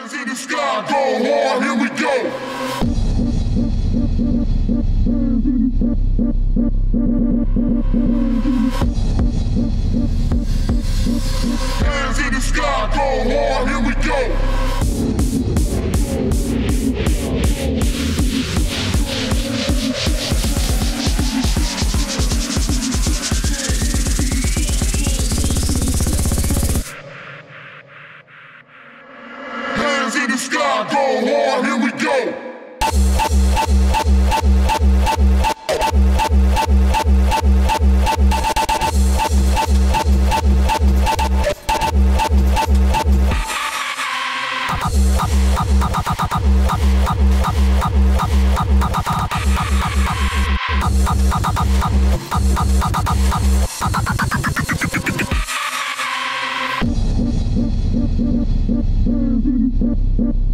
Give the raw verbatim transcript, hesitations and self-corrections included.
Hands in the sky, go hard, here we go. Hands in the sky, go hard, here we go. Hands in the sky, go hard, here we go. We'll be right back.